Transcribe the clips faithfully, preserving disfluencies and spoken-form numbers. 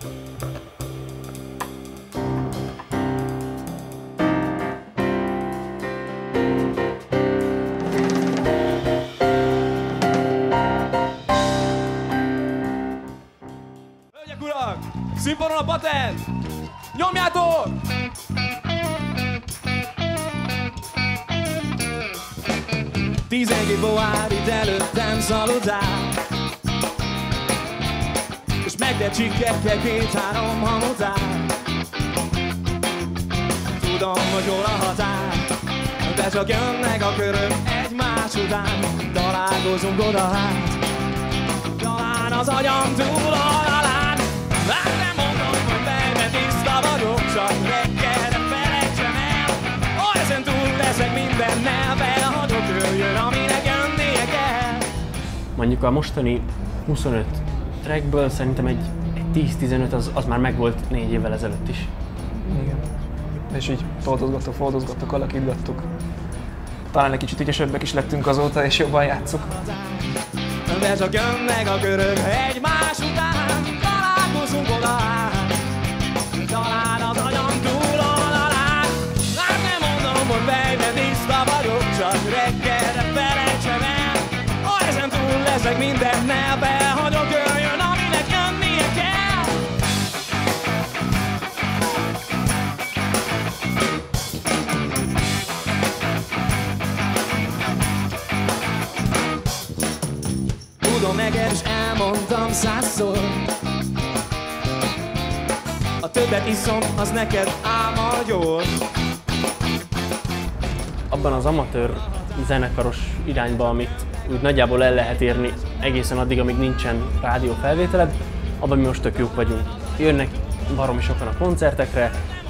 Hölgyek, urak! Színpadon a patent! Nyomjátok! Tizenkét bohár itt előttem szaludál, és megtett csikkekkel két-három hamutál. Tudom, hogy hol a határ, de csak jönnek a körök egymás után. Találkozunk oda-hát, talán az agyam túl oldalán. Hát nem mondom, hogy bejben tiszta vagyok, csak reggelre felejtsem el. Ha ezen túl leszek mindennel, belhagyok, jöjjön, aminek jönnie kell. Mondjuk a mostani huszonöt trackből szerintem egy, egy tíz-tizenöt az, az már megvolt négy évvel ezelőtt is. Igen. És így foldozgattuk, foldozgattuk, alakítgattuk. Talán egy kicsit ügyesebbek is lettünk azóta, és jobban játsszuk. De csak jönnek a körök egymás után, találkozunk oda-hát, talán az agyam túl oldalán. Hát nem mondom, hogy bejben tiszta vagyok, csak reggelre felejtsem el. Ha ezen túl leszek mindennel, behagyok, jöjjön, aminek jönnie kell. Tudom, neked is elmondtam százszor, a többet iszom, az neked álmagyor. Abban az amatőr zenekaros irányba, amit úgy nagyjából el lehet érni egészen addig, amíg nincsen rádiófelvételed, abban mi most tök jók vagyunk. Jönnek baromi sokan a koncertekre,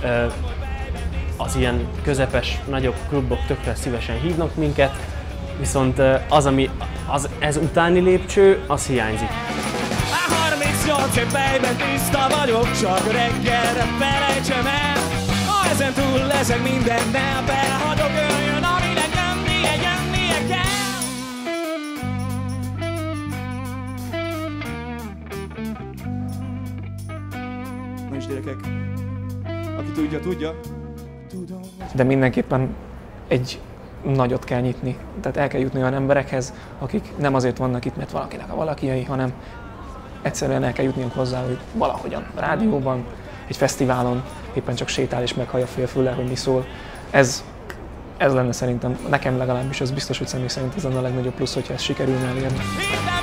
az ilyen közepes, nagyobb klubok tökre szívesen hívnak minket, viszont az, ami az, ez utáni lépcső, az hiányzik. harmincnyolc év fejben tiszta vagyok, csak reggelre felejtsem el. Ha ezen túl leszek mindennel, belhagyok, jöjjön, aminek jönnie, jönnie kell. Na is gyerekek, aki tudja, tudja. Tudom. De mindenképpen egy nagyot kell nyitni. Tehát el kell jutni olyan emberekhez, akik nem azért vannak itt, mert valakinek a valakiai, hanem egyszerűen el kell jutniunk hozzá, hogy valahogyan a rádióban, egy fesztiválon éppen csak sétál és meghallja félfüllel, hogy mi szól. Ez, ez lenne szerintem, nekem legalábbis, ez biztos, hogy személy szerint ez lenne a legnagyobb plusz, hogyha ezt sikerülne elérni.